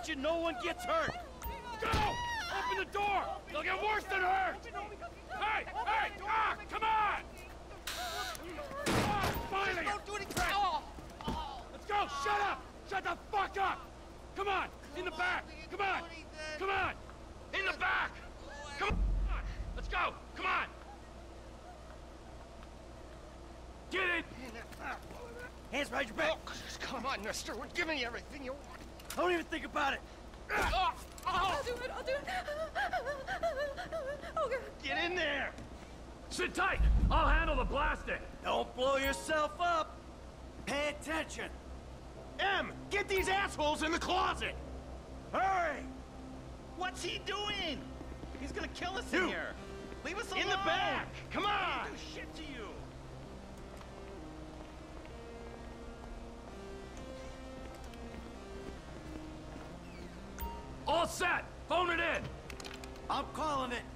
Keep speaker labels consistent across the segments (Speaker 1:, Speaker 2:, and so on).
Speaker 1: attention, no one gets hurt. Go! Open the door! They'll get worse than hurt! Hey! Hey! Ah! Come on! Ah, finally!
Speaker 2: Don't do anything! Oh.
Speaker 1: Let's go! Shut up! Shut the fuck up! Come on! In the back! Come on! Come on! In the back! Come on! Let's go! Come on! Get it!
Speaker 2: Hands behind your back! Oh, come on, mister. We're giving you everything you want.
Speaker 1: Don't even think about it!
Speaker 3: I'll do it, I'll do it. Oh, God.
Speaker 1: Get in there!
Speaker 4: Sit tight! I'll handle the blasting!
Speaker 1: Don't blow yourself up! Pay attention! M! Get these assholes in the closet! Hurry!
Speaker 2: What's he doing? He's gonna kill us
Speaker 1: You.
Speaker 2: in here. Leave us alone.
Speaker 1: In the back! Come on!
Speaker 2: Do shit to you.
Speaker 4: All set! Phone it in!
Speaker 1: I'm calling it!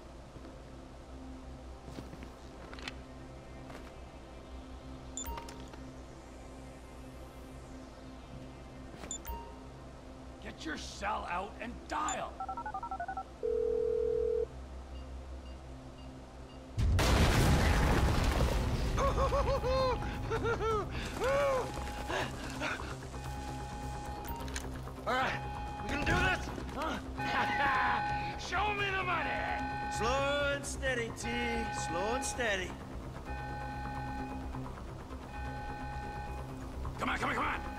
Speaker 4: Get your cell out and dial!
Speaker 1: All right, we gonna do this? Huh? Show me the money! Slow and steady, T. Slow and steady.
Speaker 4: Come on, come on, come on!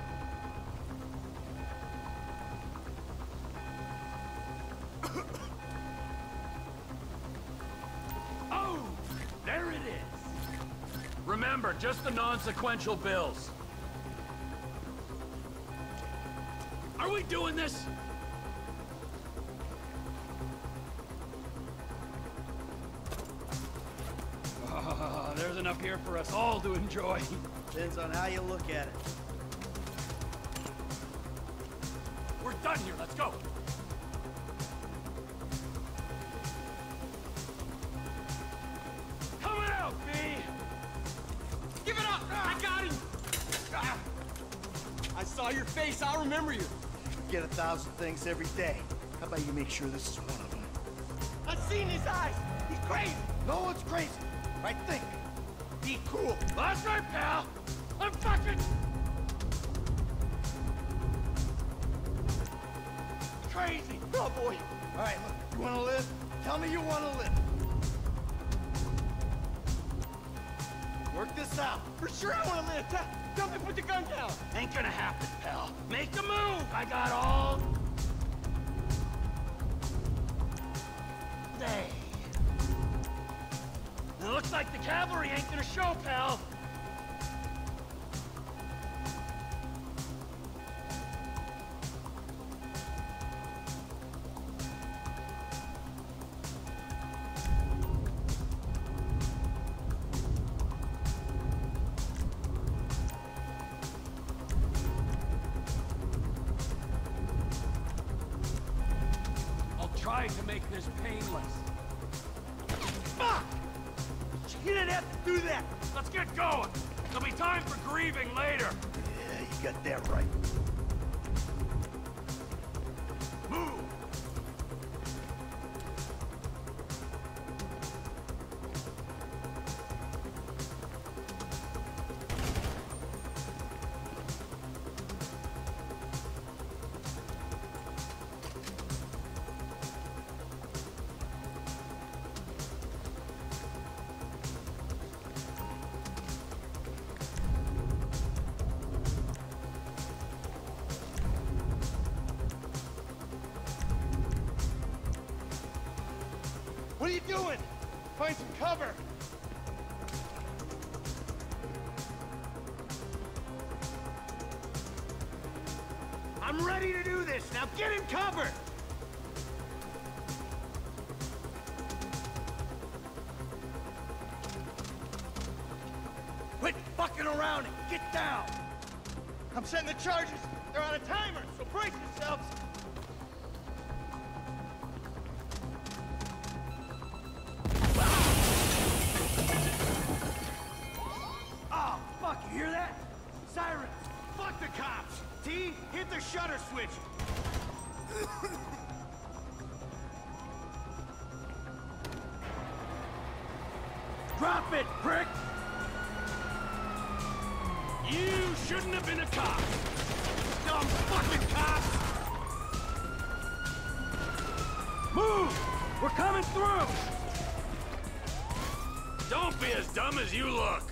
Speaker 4: Oh! There it is! Remember, just the non-sequential bills. Are we doing this?
Speaker 1: Oh, there's enough here for us all to enjoy. Depends on how you look at it.
Speaker 4: We're done here, let's go!
Speaker 1: Coming out, B!
Speaker 2: Give it up! I got him! I saw your face. I'll remember you.
Speaker 5: You get 1,000 things every day. How about you make sure this is one of them?
Speaker 2: I've seen his eyes. He's crazy.
Speaker 5: No one's crazy. Right think. Be cool.
Speaker 1: That's right, pal! I'm fucking... crazy!
Speaker 2: Oh, boy.
Speaker 5: All right, look. You want to live? Tell me you want to live. Work this out.
Speaker 2: For sure I want to live. Tell me to put the gun down.
Speaker 1: Ain't gonna happen, pal. Make a move! I got all... day. It looks like the cavalry ain't gonna show, pal.
Speaker 4: Try to make this painless.
Speaker 1: Fuck! You didn't have to do that!
Speaker 4: Let's get going! There'll be time for grieving later.
Speaker 5: Yeah, you got that right.
Speaker 4: Move!
Speaker 2: What are you doing? Find some cover.
Speaker 1: I'm ready to do this! Now get him covered! Quit fucking around and get down!
Speaker 2: I'm setting the charges. They're on a timer, so brace yourselves.
Speaker 1: Oh, fuck, you hear that? Sirens! Fuck the cops! T, hit the shutter switch!
Speaker 4: Drop it, prick! You shouldn't have been a cop! Dumb fucking cops! Move! We're coming through! Don't be as dumb as you look!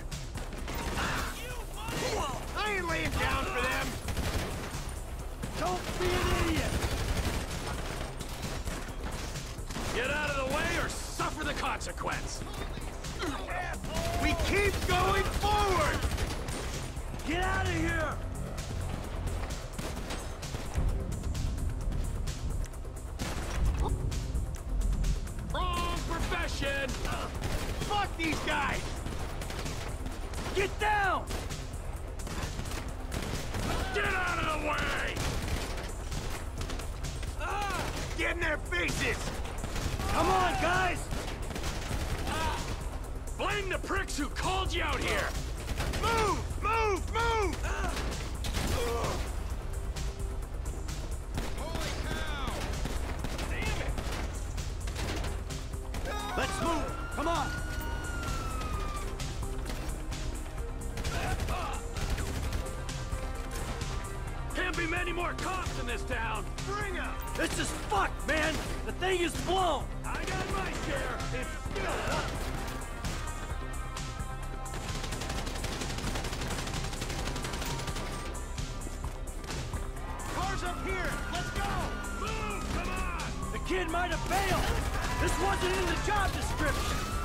Speaker 5: I ain't laying down for them!
Speaker 4: Don't be an idiot! Get out of the way or suffer the consequence!
Speaker 5: We keep going forward!
Speaker 4: Get out of here! Wrong profession!
Speaker 5: Fuck these guys!
Speaker 4: Get down! Get out of the way!
Speaker 5: Get in their faces!
Speaker 4: Come on, guys! Blame the pricks who called you out here!
Speaker 5: Move! Move! Move!
Speaker 1: Holy cow! Damn it!
Speaker 4: Let's move! Come on! Can't be many more cops in this town!
Speaker 5: Bring 'em!
Speaker 4: This is fucked, man! The thing is blown! I got my share! It's still up!
Speaker 5: Cars up here! Let's go!
Speaker 4: Move! Come on! The kid might have failed! This wasn't in the job description!